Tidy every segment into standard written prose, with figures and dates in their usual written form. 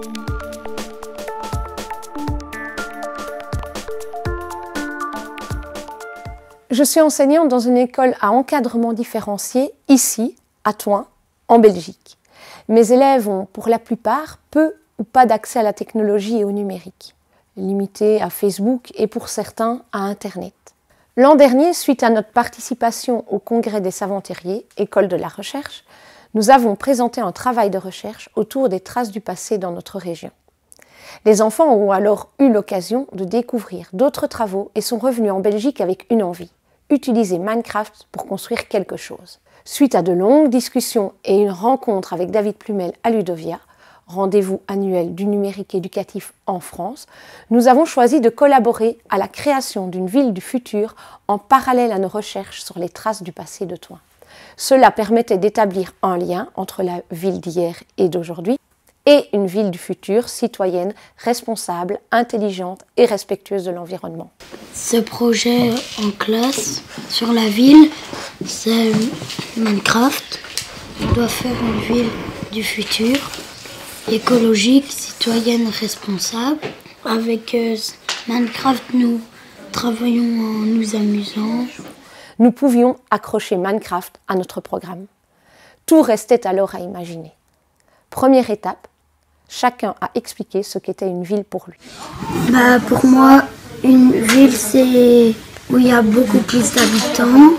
Je suis enseignante dans une école à encadrement différencié, ici, à Thoin, en Belgique. Mes élèves ont, pour la plupart, peu ou pas d'accès à la technologie et au numérique, limités à Facebook et pour certains à Internet. L'an dernier, suite à notre participation au Congrès des savants terriers, École de la recherche, nous avons présenté un travail de recherche autour des traces du passé dans notre région. Les enfants ont alors eu l'occasion de découvrir d'autres travaux et sont revenus en Belgique avec une envie, utiliser Minecraft pour construire quelque chose. Suite à de longues discussions et une rencontre avec David Plumel à Ludovia, rendez-vous annuel du numérique éducatif en France, nous avons choisi de collaborer à la création d'une ville du futur en parallèle à nos recherches sur les traces du passé de Thoin. Cela permettait d'établir un lien entre la ville d'hier et d'aujourd'hui et une ville du futur citoyenne, responsable, intelligente et respectueuse de l'environnement. Ce projet en classe sur la ville, c'est Minecraft. On doit faire une ville du futur, écologique, citoyenne, responsable. Avec Minecraft, nous travaillons en nous amusant. Nous pouvions accrocher Minecraft à notre programme. Tout restait alors à imaginer. Première étape, chacun a expliqué ce qu'était une ville pour lui. Pour moi, une ville, c'est où il y a beaucoup plus d'habitants.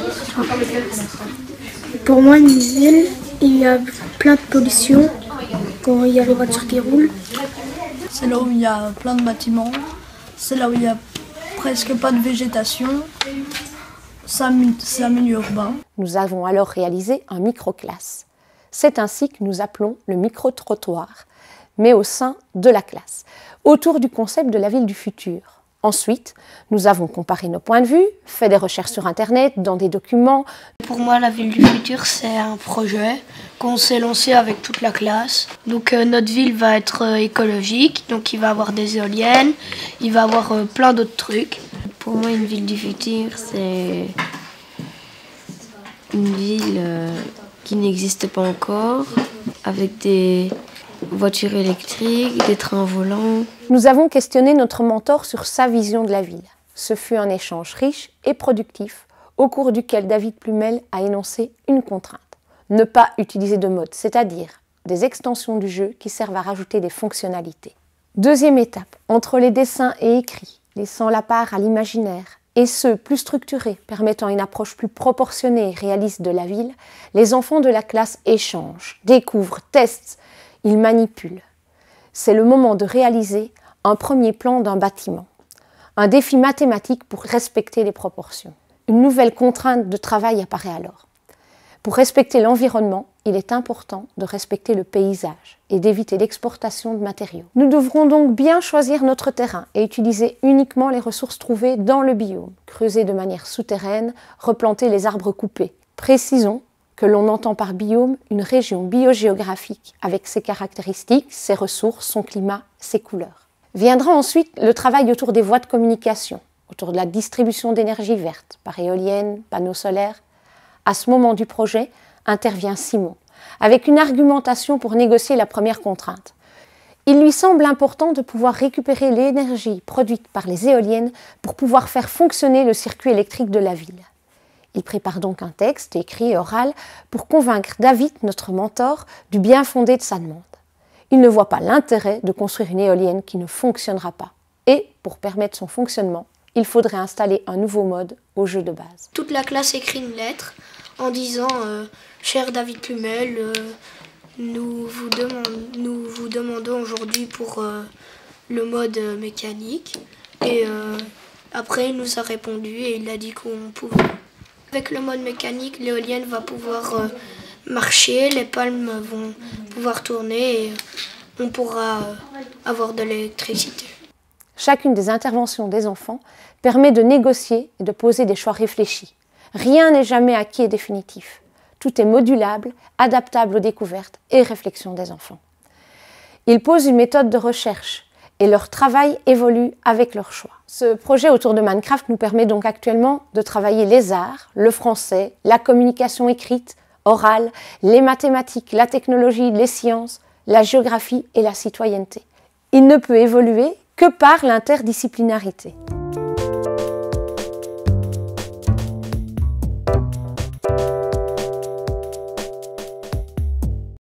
Pour moi, une ville, il y a plein de pollution quand il y a les voitures qui roulent. C'est là où il y a plein de bâtiments, c'est là où il y a presque pas de végétation. C'est un milieu urbain. Nous avons alors réalisé un micro-classe. C'est ainsi que nous appelons le micro-trottoir, mais au sein de la classe, autour du concept de la ville du futur. Ensuite, nous avons comparé nos points de vue, fait des recherches sur Internet, dans des documents. Pour moi, la ville du futur, c'est un projet qu'on s'est lancé avec toute la classe. Donc notre ville va être écologique, donc il va avoir des éoliennes, il va avoir plein d'autres trucs. Pour moi, une ville du futur, c'est une ville qui n'existe pas encore, avec des voitures électriques, des trains volants. Nous avons questionné notre mentor sur sa vision de la ville. Ce fut un échange riche et productif, au cours duquel David Plumel a énoncé une contrainte. Ne pas utiliser de modes, c'est-à-dire des extensions du jeu qui servent à rajouter des fonctionnalités. Deuxième étape, entre les dessins et écrits, laissant la part à l'imaginaire, et ceux plus structurés, permettant une approche plus proportionnée et réaliste de la ville, les enfants de la classe échangent, découvrent, testent, ils manipulent. C'est le moment de réaliser un premier plan d'un bâtiment. Un défi mathématique pour respecter les proportions. Une nouvelle contrainte de travail apparaît alors. Pour respecter l'environnement, il est important de respecter le paysage et d'éviter l'exportation de matériaux. Nous devrons donc bien choisir notre terrain et utiliser uniquement les ressources trouvées dans le biome, creuser de manière souterraine, replanter les arbres coupés. Précisons que l'on entend par biome une région biogéographique avec ses caractéristiques, ses ressources, son climat, ses couleurs. Viendra ensuite le travail autour des voies de communication, autour de la distribution d'énergie verte, par éoliennes, panneaux solaires. À ce moment du projet, intervient Simon, avec une argumentation pour négocier la première contrainte. Il lui semble important de pouvoir récupérer l'énergie produite par les éoliennes pour pouvoir faire fonctionner le circuit électrique de la ville. Il prépare donc un texte écrit et oral pour convaincre David, notre mentor, du bien fondé de sa demande. Il ne voit pas l'intérêt de construire une éolienne qui ne fonctionnera pas. Et, pour permettre son fonctionnement, il faudrait installer un nouveau mode au jeu de base. Toute la classe écrit une lettre en disant « Cher David Plumel, nous vous demandons aujourd'hui pour le mode mécanique. » Et après, il nous a répondu et il a dit qu'on pouvait. Avec le mode mécanique, l'éolienne va pouvoir marcher, les palmes vont pouvoir tourner et on pourra avoir de l'électricité. Chacune des interventions des enfants permet de négocier et de poser des choix réfléchis. Rien n'est jamais acquis et définitif. Tout est modulable, adaptable aux découvertes et réflexions des enfants. Ils posent une méthode de recherche et leur travail évolue avec leurs choix. Ce projet autour de Minecraft nous permet donc actuellement de travailler les arts, le français, la communication écrite, orale, les mathématiques, la technologie, les sciences, la géographie et la citoyenneté. Il ne peut évoluer que par l'interdisciplinarité.